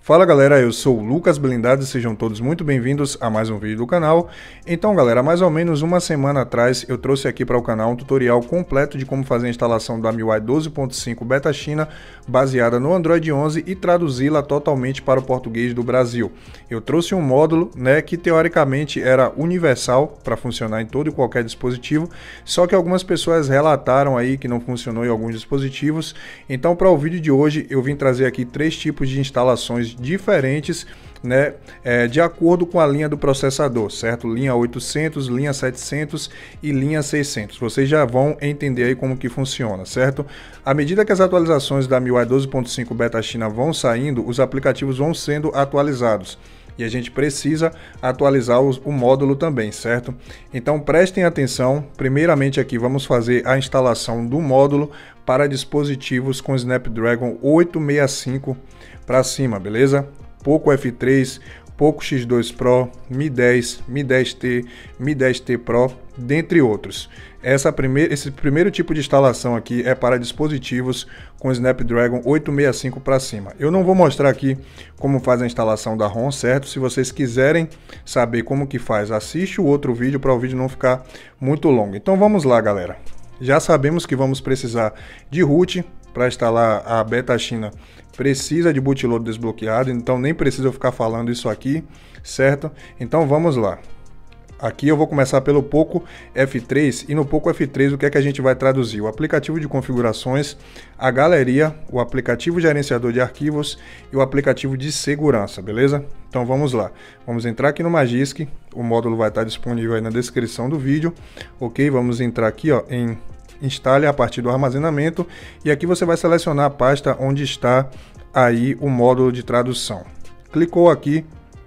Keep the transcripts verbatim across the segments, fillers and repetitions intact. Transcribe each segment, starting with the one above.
Fala galera, eu sou o Lucas Blindado e sejam todos muito bem-vindos a mais um vídeo do canal. Então galera, mais ou menos uma semana atrás eu trouxe aqui para o canal um tutorial completo de como fazer a instalação da M I U I doze ponto cinco Beta China baseada no Android onze e traduzi-la totalmente para o português do Brasil. Eu trouxe um módulo, né, que teoricamente era universal para funcionar em todo e qualquer dispositivo, só que algumas pessoas relataram aí que não funcionou em alguns dispositivos. Então para o vídeo de hoje eu vim trazer aqui três tipos de instalações diferentes, né, é, de acordo com a linha do processador, certo? Linha oitocentos, linha setecentos e linha seiscentos. Vocês já vão entender aí como que funciona, certo? À medida que as atualizações da M I U I doze ponto cinco Beta China vão saindo, os aplicativos vão sendo atualizados. E a gente precisa atualizar os, o módulo também, certo? Então prestem atenção. Primeiramente aqui vamos fazer a instalação do módulo para dispositivos com Snapdragon oitocentos e sessenta e cinco para cima, beleza? Poco F três, Poco X dois Pro, Mi dez, Mi dez T, Mi dez T Pro, dentre outros. Essa primeira, esse primeiro tipo de instalação aqui é para dispositivos com Snapdragon oitocentos e sessenta e cinco para cima. Eu não vou mostrar aqui como faz a instalação da ROM, certo? Se vocês quiserem saber como que faz, assiste o outro vídeo para o vídeo não ficar muito longo. Então vamos lá, galera. Já sabemos que vamos precisar de root para instalar a Beta China. Precisa de bootloader desbloqueado, então nem precisa eu ficar falando isso aqui, certo? Então vamos lá. Aqui eu vou começar pelo Poco F três e no Poco F três o que é que a gente vai traduzir? O aplicativo de configurações, a galeria, o aplicativo gerenciador de arquivos e o aplicativo de segurança, beleza? Então vamos lá. Vamos entrar aqui no Magisk, o módulo vai estar disponível aí na descrição do vídeo, ok? Vamos entrar aqui ó, em Instale a partir do armazenamento e aqui você vai selecionar a pasta onde está aí o módulo de tradução. Clicou aqui,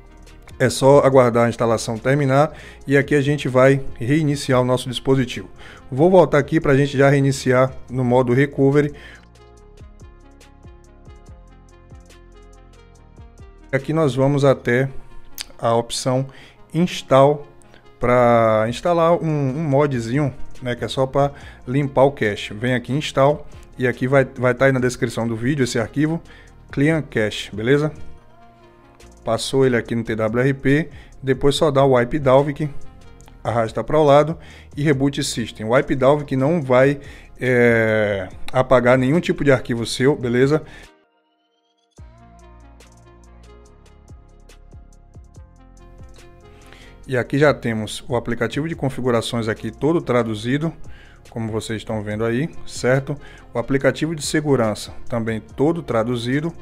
é só aguardar a instalação terminar e aqui a gente vai reiniciar o nosso dispositivo. Vou voltar aqui para a gente já reiniciar no modo Recovery. Aqui nós vamos até a opção Install para instalar um, um modzinho, né, que é só para limpar o cache. Vem aqui em Install e aqui vai vai estar aí na descrição do vídeo esse arquivo Clean Cache, beleza? Passou ele aqui no T W R P, depois só dá o Wipe Dalvik, arrasta para o lado e Reboot System. O Wipe Dalvik não vai é, apagar nenhum tipo de arquivo seu, beleza? E aqui já temos o aplicativo de configurações aqui todo traduzido, como vocês estão vendo aí, certo? O aplicativo de segurança também todo traduzido.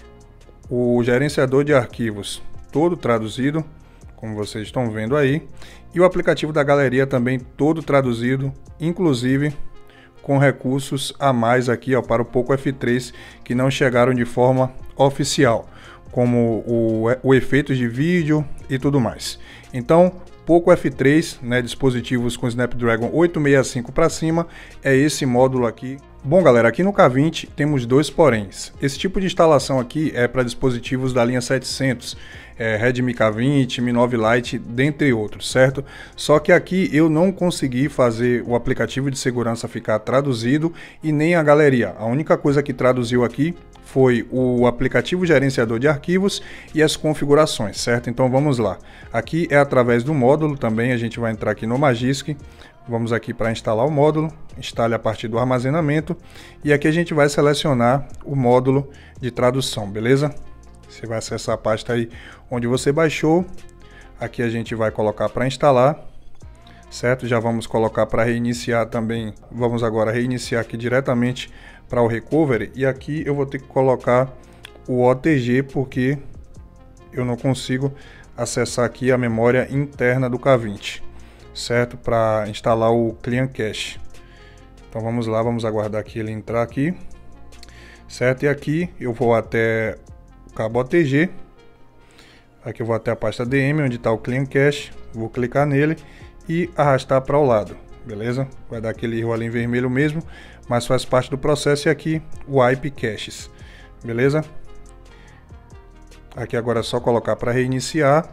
O gerenciador de arquivos todo traduzido, como vocês estão vendo aí. E o aplicativo da galeria também todo traduzido, inclusive com recursos a mais aqui ó, para o Poco F três que não chegaram de forma oficial, como o, o efeito de vídeo e tudo mais. Então, Poco F três, né, dispositivos com Snapdragon oitocentos e sessenta e cinco para cima, é esse módulo aqui. Bom galera, aqui no K vinte temos dois poréns. Esse tipo de instalação aqui é para dispositivos da linha setecentos, é, Redmi K vinte, Mi nove Lite, dentre outros, certo? Só que aqui eu não consegui fazer o aplicativo de segurança ficar traduzido e nem a galeria. A única coisa que traduziu aqui foi o aplicativo gerenciador de arquivos e as configurações, certo? Então vamos lá. Aqui é através do módulo também, a gente vai entrar aqui no Magisk. Vamos aqui para instalar o módulo, instale a partir do armazenamento e aqui a gente vai selecionar o módulo de tradução, beleza? Você vai acessar a pasta aí onde você baixou, aqui a gente vai colocar para instalar, certo? Já vamos colocar para reiniciar também, vamos agora reiniciar aqui diretamente para o Recovery e aqui eu vou ter que colocar o O T G porque eu não consigo acessar aqui a memória interna do K vinte. Certo? Para instalar o Clean Cache. Então vamos lá, vamos aguardar que ele entrar aqui. Certo? E aqui eu vou até o cabo O T G. Aqui eu vou até a pasta D M, onde está o Clean Cache. Vou clicar nele e arrastar para o lado. Beleza? Vai dar aquele erro ali em vermelho mesmo, mas faz parte do processo. E aqui o Wipe Caches. Beleza? Aqui agora é só colocar para reiniciar.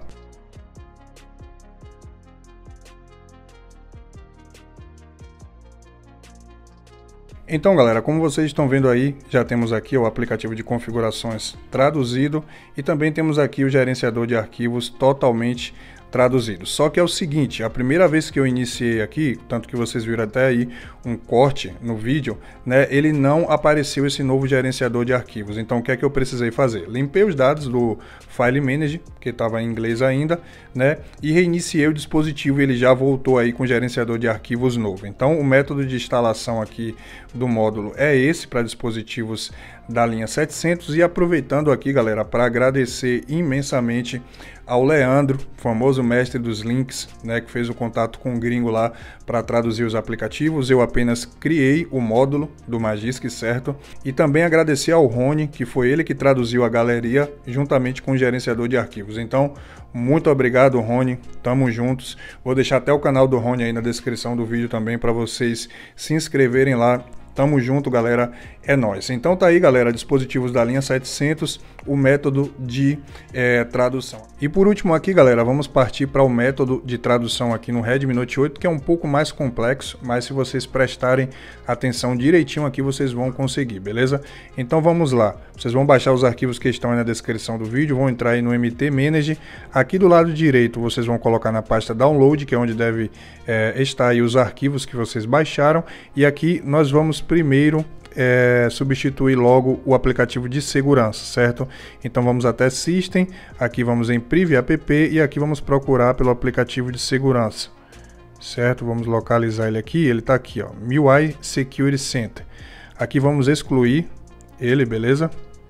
Então galera, como vocês estão vendo aí, já temos aqui o aplicativo de configurações traduzido e também temos aqui o gerenciador de arquivos totalmente traduzido. Só que é o seguinte, a primeira vez que eu iniciei aqui, tanto que vocês viram até aí um corte no vídeo, né, ele não apareceu esse novo gerenciador de arquivos. Então o que é que eu precisei fazer? Limpei os dados do File Manager, que estava em inglês ainda, né, e reiniciei o dispositivo e ele já voltou aí com o gerenciador de arquivos novo. Então o método de instalação aqui do módulo é esse para dispositivos da linha setecentos. E aproveitando aqui, galera, para agradecer imensamente ao Leandro, famoso mestre dos links, né, que fez o contato com o gringo lá para traduzir os aplicativos. Eu apenas criei o módulo do Magisk, certo? E também agradecer ao Rony, que foi ele que traduziu a galeria juntamente com o gerenciador de arquivos. Então, muito obrigado, Rony, tamo juntos. Vou deixar até o canal do Rony aí na descrição do vídeo também para vocês se inscreverem lá. Tamo junto, galera, é nóis. Então tá aí, galera, dispositivos da linha setecentos, o método de é, tradução. E por último aqui, galera, vamos partir para o método de tradução aqui no Redmi Note oito, que é um pouco mais complexo, mas se vocês prestarem atenção direitinho aqui, vocês vão conseguir, beleza? Então vamos lá. Vocês vão baixar os arquivos que estão aí na descrição do vídeo, vão entrar aí no M T Manager. Aqui do lado direito, vocês vão colocar na pasta Download, que é onde deve é, estar aí os arquivos que vocês baixaram. E aqui nós vamos primeiro é, substituir logo o aplicativo de segurança, certo? Então vamos até System, aqui vamos em Priv App e aqui vamos procurar pelo aplicativo de segurança, certo? Vamos localizar ele aqui, ele está aqui, ó, M I U I Security Center. Aqui vamos excluir ele, beleza?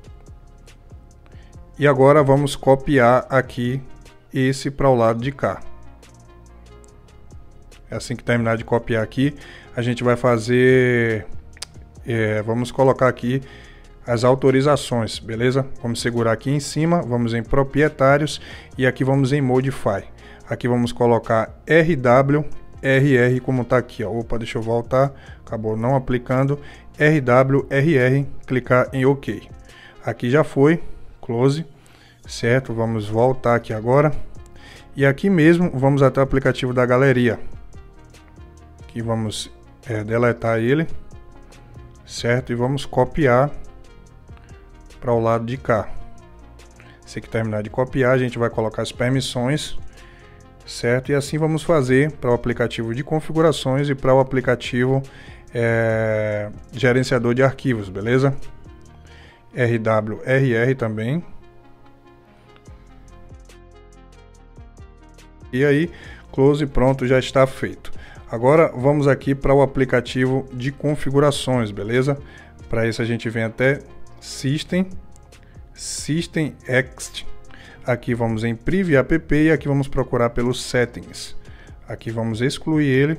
E agora vamos copiar aqui esse para o lado de cá. Assim que terminar de copiar aqui, a gente vai fazer... É, vamos colocar aqui as autorizações, beleza? Vamos segurar aqui em cima, vamos em proprietários e aqui vamos em modify. Aqui vamos colocar R W R R como tá aqui, ó. Opa, deixa eu voltar, acabou não aplicando. R W R R, clicar em OK. Aqui já foi, close, certo? Vamos voltar aqui agora. E aqui mesmo vamos até o aplicativo da galeria. Aqui vamos é, deletar ele. Certo? E vamos copiar para o lado de cá. Se que terminar de copiar, a gente vai colocar as permissões, certo? E assim vamos fazer para o aplicativo de configurações e para o aplicativo é, gerenciador de arquivos, beleza? R W R R também. E aí, close, pronto, já está feito. Agora vamos aqui para o aplicativo de configurações, beleza? Para isso a gente vem até System, System Ext. Aqui vamos em Priv App e aqui vamos procurar pelos Settings. Aqui vamos excluir ele.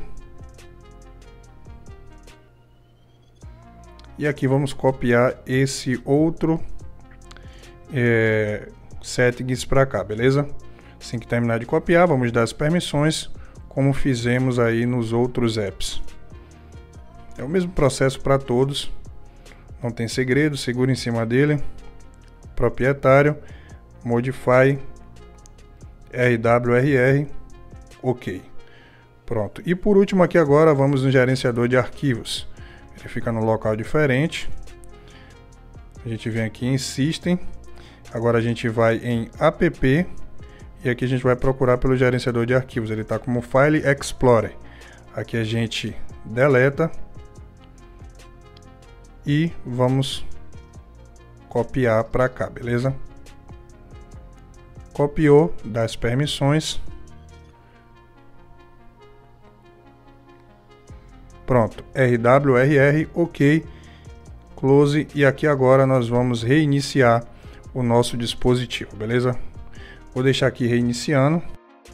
E aqui vamos copiar esse outro é, Settings para cá, beleza? Assim que terminar de copiar, vamos dar as permissões, como fizemos aí nos outros apps. É o mesmo processo para todos, não tem segredo, segura em cima dele, proprietário, modify, R W R R, OK. Pronto. E por último aqui agora vamos no gerenciador de arquivos. Ele fica no local diferente. A gente vem aqui em System, agora a gente vai em App, e aqui a gente vai procurar pelo gerenciador de arquivos. Ele está como File Explorer. Aqui a gente deleta e vamos copiar para cá, beleza? Copiou, dá as permissões. Pronto, R W R R, OK, close. E aqui agora nós vamos reiniciar o nosso dispositivo, beleza? Vou deixar aqui reiniciando.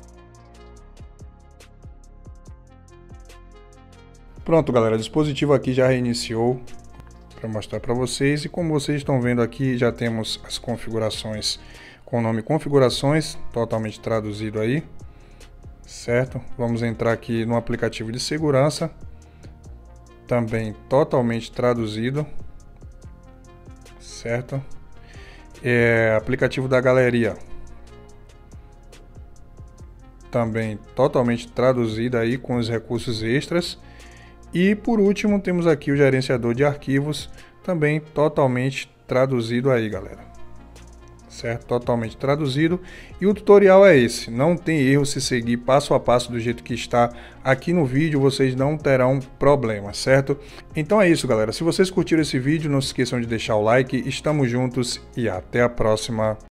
Pronto, galera, o dispositivo aqui já reiniciou para mostrar para vocês. E como vocês estão vendo aqui, já temos as configurações com o nome configurações, totalmente traduzido aí, certo? Vamos entrar aqui no aplicativo de segurança, também totalmente traduzido, certo? É, aplicativo da galeria, também totalmente traduzida aí com os recursos extras. E por último temos aqui o gerenciador de arquivos, também totalmente traduzido aí, galera. Certo? Totalmente traduzido. E o tutorial é esse, não tem erro se seguir passo a passo do jeito que está aqui no vídeo, vocês não terão problema, certo? Então é isso, galera. Se vocês curtiram esse vídeo, não se esqueçam de deixar o like, estamos juntos e até a próxima.